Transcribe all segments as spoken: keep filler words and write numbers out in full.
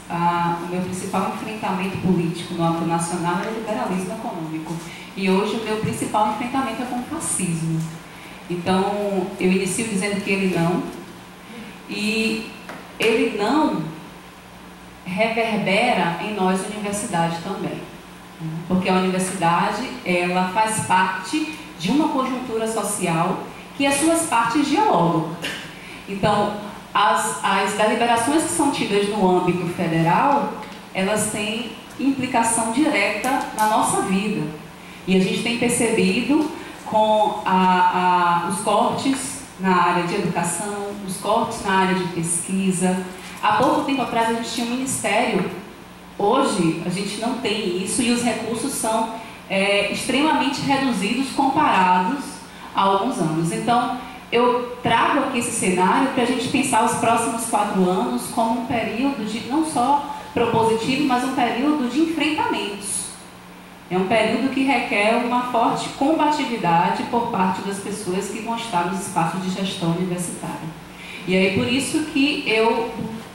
ah, o meu principal enfrentamento político no âmbito nacional é o liberalismo econômico. E hoje o meu principal enfrentamento é com o fascismo. Então, eu inicio dizendo que ele não, e ele não reverbera em nós, universidade, também. Porque a universidade, ela faz parte de uma conjuntura social que as suas partes dialogam. Então, as, as deliberações que são tidas no âmbito federal, elas têm implicação direta na nossa vida. E a gente tem percebido com a, a, os cortes na área de educação, os cortes na área de pesquisa. Há pouco tempo atrás a gente tinha um ministério, hoje a gente não tem isso e os recursos são é, extremamente reduzidos comparados a alguns anos. Então, eu trago aqui esse cenário para a gente pensar os próximos quatro anos como um período de não só propositivo, mas um período de enfrentamentos. É um período que requer uma forte combatividade por parte das pessoas que vão estar nos espaços de gestão universitária. E aí, por isso que eu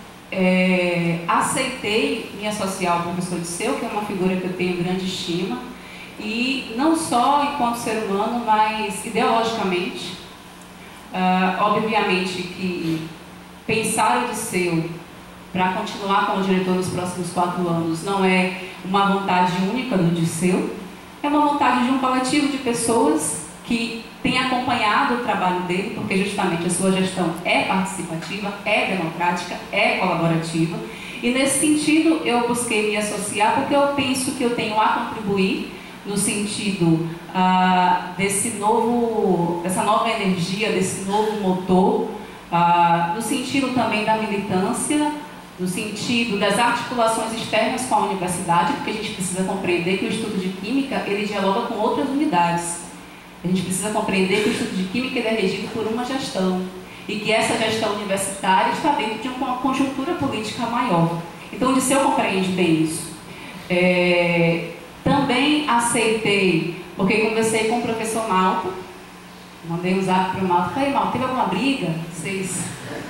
é, aceitei me associar ao professor Disseu, que é uma figura que eu tenho grande estima, e não só enquanto ser humano, mas ideologicamente. Uh, obviamente que pensar o Disseu para continuar como diretor nos próximos quatro anos não é uma vontade única do Disseu, é uma vontade de um coletivo de pessoas que tem acompanhado o trabalho dele, porque justamente a sua gestão é participativa, é democrática, é colaborativa, e nesse sentido eu busquei me associar porque eu penso que eu tenho a contribuir no sentido ah, desse novo, dessa nova energia, desse novo motor, ah, no sentido também da militância, no sentido das articulações externas com a universidade, porque a gente precisa compreender que o estudo de Química, ele dialoga com outras unidades. A gente precisa compreender que o estudo de Química ele é regido por uma gestão, e que essa gestão universitária está dentro de uma conjuntura política maior. Então, o Disseu compreende bem isso. É... Também aceitei, porque conversei com o professor Malta, mandei um zap para o Malta, falei, Malta, teve alguma briga? Vocês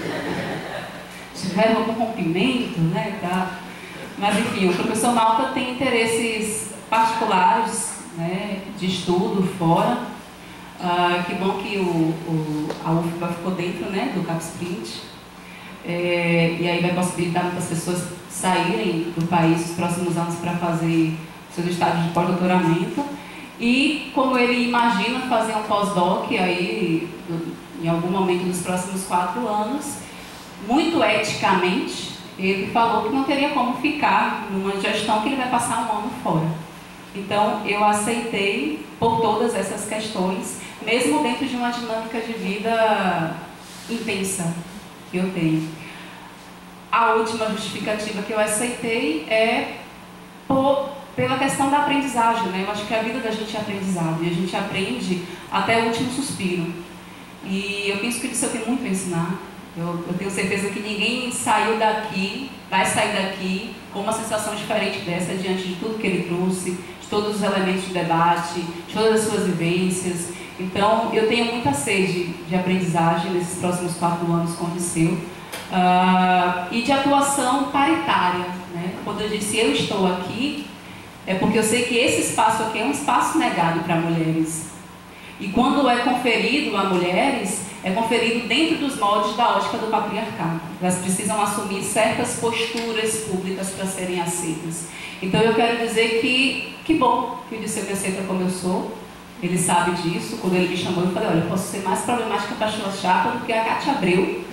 tiveram algum rompimento, né? Tá. Mas enfim, o professor Malta tem interesses particulares, né, de estudo fora. Ah, que bom que o, o, a U F B A ficou dentro, né, do CapSprint. É, e aí vai possibilitar muitas pessoas saírem do país nos próximos anos para fazer seus estágios de pós-doutoramento, e como ele imagina fazer um pós-doc aí, em algum momento dos próximos quatro anos, muito eticamente, ele falou que não teria como ficar numa gestão que ele vai passar um ano fora. Então, eu aceitei por todas essas questões, mesmo dentro de uma dinâmica de vida intensa que eu tenho. A última justificativa que eu aceitei é por pela questão da aprendizagem, né? Eu acho que a vida da gente é aprendizado e a gente aprende até o último suspiro. E eu penso que isso eu tenho muito a ensinar. Eu, eu tenho certeza que ninguém saiu daqui, vai sair daqui com uma sensação diferente dessa diante de tudo que ele trouxe, de todos os elementos de debate, de todas as suas vivências. Então, eu tenho muita sede de aprendizagem nesses próximos quatro anos com o Disseu. Uh, e de atuação paritária, né? Quando eu disse eu estou aqui, é porque eu sei que esse espaço aqui é um espaço negado para mulheres. E quando é conferido a mulheres, é conferido dentro dos moldes da ótica do patriarcado. Elas precisam assumir certas posturas públicas para serem aceitas. Então eu quero dizer que, que bom que o Disseu me aceita como eu sou. Ele sabe disso. Quando ele me chamou, eu falei, olha, eu posso ser mais problemática para a sua chapa do que a Cátia Abreu.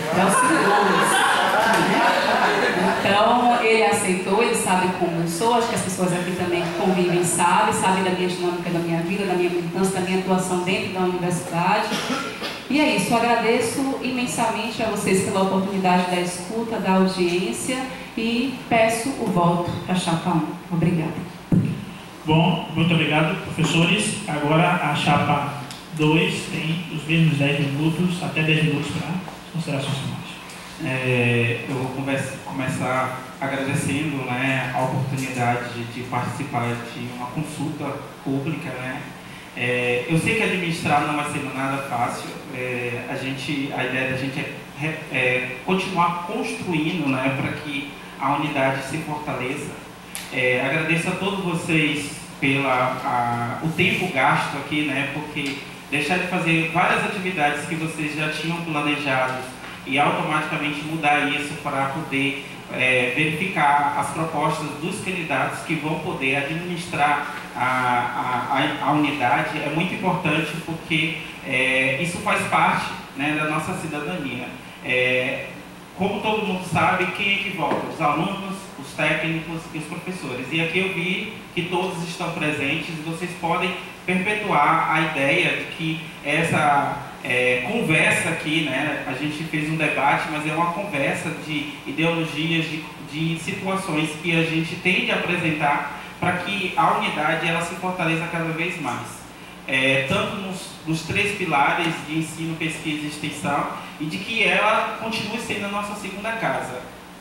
Então, ele aceitou, ele sabe como eu sou, acho que as pessoas aqui também convivem, sabem, sabem da minha dinâmica, da minha vida, da minha militância, da minha atuação dentro da universidade. E é isso, eu agradeço imensamente a vocês pela oportunidade da escuta, da audiência e peço o voto para a chapa um. Obrigada. Bom, muito obrigado, professores. Agora a chapa dois tem os mesmos dez minutos, até dez minutos para considerações finais. É, eu vou conversa, começar agradecendo, né, a oportunidade de, de participar de uma consulta pública, né? É, eu sei que administrar não vai ser nada fácil. É, a, gente, a ideia da gente é, é continuar construindo, né, para que a unidade se fortaleça. É, agradeço a todos vocês pela a, o tempo gasto aqui, né, porque deixar de fazer várias atividades que vocês já tinham planejados e automaticamente mudar isso para poder é, verificar as propostas dos candidatos que vão poder administrar a, a, a unidade é muito importante, porque é, isso faz parte, né, da nossa cidadania. É, como todo mundo sabe, quem é que vota? Os alunos, os técnicos e os professores. E aqui eu vi que todos estão presentes e vocês podem perpetuar a ideia de que essa é, conversa aqui, né, a gente fez um debate, mas é uma conversa de ideologias, de, de situações que a gente tende a apresentar para que a unidade ela se fortaleça cada vez mais. É, tanto nos, nos três pilares de ensino, pesquisa e extensão, e de que ela continue sendo a nossa segunda casa.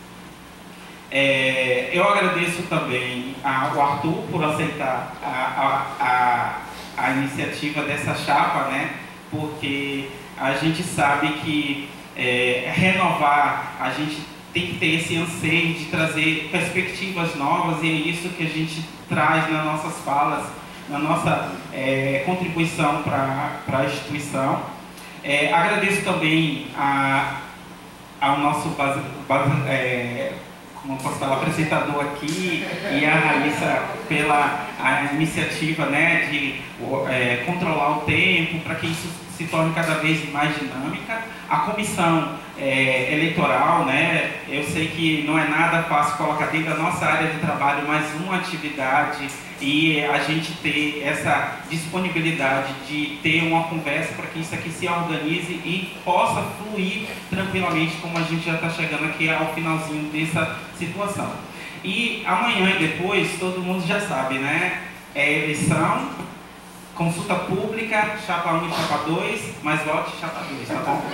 É, eu agradeço também ao Arthur por aceitar a, a, a, a iniciativa dessa chapa, né, porque a gente sabe que é, renovar, a gente tem que ter esse anseio de trazer perspectivas novas, e é isso que a gente traz nas nossas falas, na nossa é, contribuição para a instituição. É, agradeço também a, ao nosso base, base, é, como posso falar, apresentador aqui, e a Raíssa pela a iniciativa, né, de é, controlar o tempo para que isso se torne cada vez mais dinâmica. A comissão é, eleitoral, né, eu sei que não é nada fácil colocar dentro da nossa área de trabalho mais uma atividade e a gente ter essa disponibilidade de ter uma conversa para que isso aqui se organize e possa fluir tranquilamente, como a gente já está chegando aqui ao finalzinho dessa situação. E amanhã e depois, todo mundo já sabe, né? É eleição, consulta pública, chapa um e chapa dois, mas vote chapa dois, tá bom?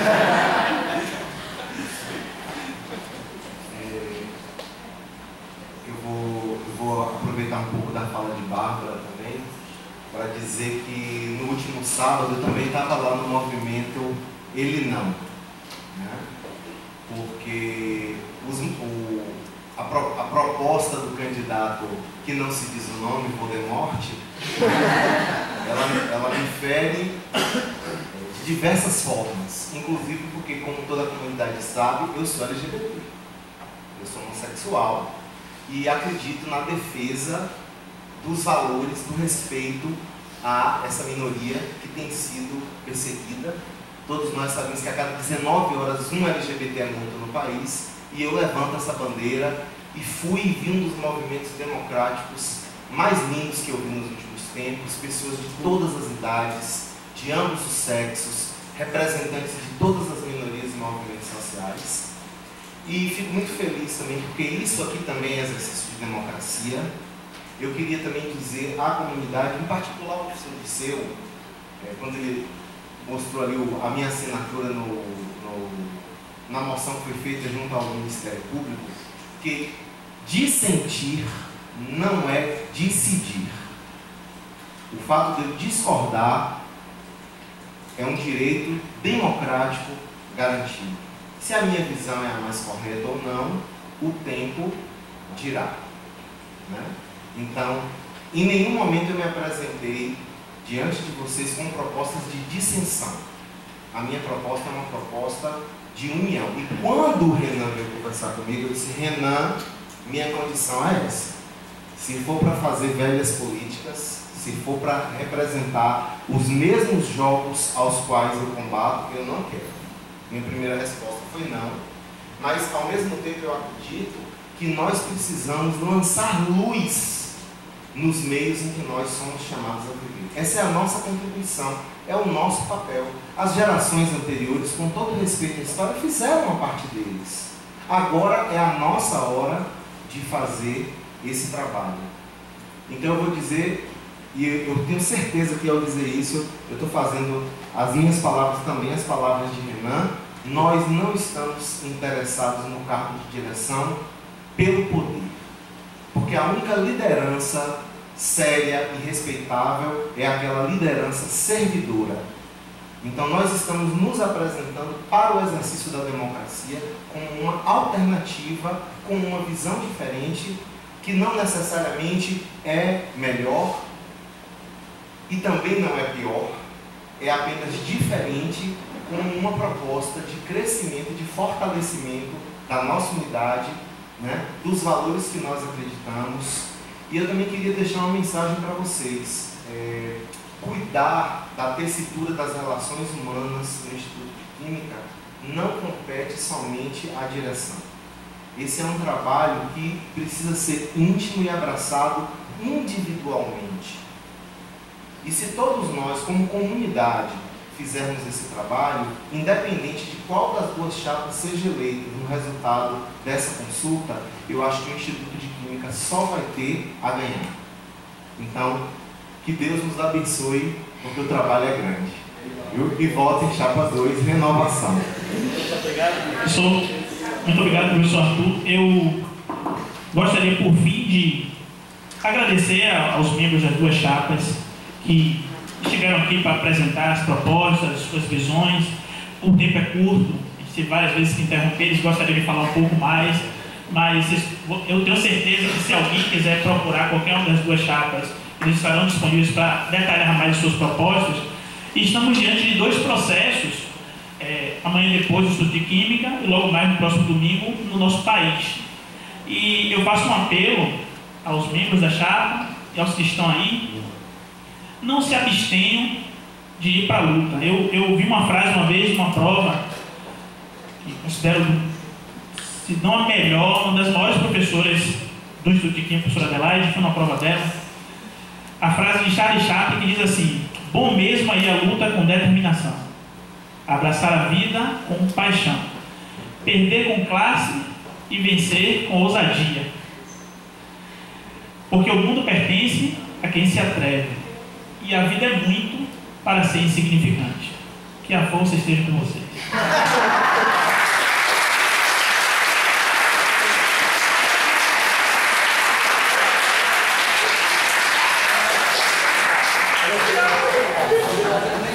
Eu vou, eu vou aproveitar um pouco da fala de Bárbara também, para dizer que no último sábado eu também estava lá no movimento Ele Não, né? Porque os, o, a, pro, a proposta do candidato que não se diz o nome, Voldemort, ela, ela me fere de diversas formas, inclusive porque, como toda a comunidade sabe, eu sou L G B T, eu sou homossexual e acredito na defesa dos valores, do respeito a essa minoria que tem sido perseguida. Todos nós sabemos que a cada dezenove horas um L G B T é morto no país, e eu levanto essa bandeira e fui e vi um dos movimentos democráticos mais lindos que eu vi nos últimos tempos, pessoas de todas as idades, de ambos os sexos, representantes de todas as minorias e movimentos sociais. E fico muito feliz também, porque isso aqui também é exercício de democracia. Eu queria também dizer à comunidade, em particular o professor Disseu, é, quando ele mostrou ali o, a minha assinatura no, no, na moção que foi feita junto ao Ministério Público, que dissentir não é decidir. O fato de eu discordar é um direito democrático garantido. Se a minha visão é a mais correta ou não, o tempo dirá, né? Então, em nenhum momento eu me apresentei diante de vocês com propostas de dissensão. A minha proposta é uma proposta de união. E quando o Renan veio conversar comigo, eu disse: Renan, minha condição é essa. Se for para fazer velhas políticas, se for para representar os mesmos jogos aos quais eu combato, eu não quero. Minha primeira resposta foi não. Mas, ao mesmo tempo, eu acredito que nós precisamos lançar luz nos meios em que nós somos chamados a viver. Essa é a nossa contribuição, é o nosso papel. As gerações anteriores, com todo respeito à história, fizeram a parte deles. Agora é a nossa hora de fazer esse trabalho. Então eu vou dizer, e eu tenho certeza que ao dizer isso, eu estou fazendo as minhas palavras também, as palavras de Renan. Nós não estamos interessados no cargo de direção pelo poder. Porque a única liderança séria e respeitável é aquela liderança servidora. Então nós estamos nos apresentando para o exercício da democracia como uma alternativa com uma visão diferente, que não necessariamente é melhor e também não é pior, é apenas diferente, com uma proposta de crescimento, de fortalecimento da nossa unidade, né, dos valores que nós acreditamos. E eu também queria deixar uma mensagem para vocês. É, cuidar da tessitura das relações humanas no Instituto de Química não compete somente à direção. Esse é um trabalho que precisa ser íntimo e abraçado individualmente. E se todos nós, como comunidade, fizermos esse trabalho, independente de qual das duas chapas seja eleita no resultado dessa consulta, eu acho que o Instituto de Química só vai ter a ganhar. Então, que Deus nos abençoe, porque o trabalho é grande. Viu? E voto em chapa dois, renovação. Muito obrigado, professor. Muito obrigado, professor Arthur. Eu gostaria, por fim, de agradecer aos membros das duas chapas que chegaram aqui para apresentar as propostas, as suas visões. O tempo é curto, a gente tem várias vezes que interromper, eles gostariam de falar um pouco mais, mas eu tenho certeza que se alguém quiser procurar qualquer uma das duas chapas, eles estarão disponíveis para detalhar mais as suas propostas. E estamos diante de dois processos, é, amanhã depois do Instituto de Química e logo mais no próximo domingo no nosso país. E eu faço um apelo aos membros da chapa e aos que estão aí: não se abstenham de ir para a luta. Eu, eu ouvi uma frase uma vez, numa prova, que considero, se não a melhor, uma das maiores professoras do Instituto de Química, a professora Adelaide, foi uma prova dela. A frase de Charlie Chaplin, que diz assim: bom mesmo aí a luta com determinação, abraçar a vida com paixão, perder com classe e vencer com ousadia. Porque o mundo pertence a quem se atreve, e a vida é muito para ser insignificante. Que a força esteja com vocês. Obrigado.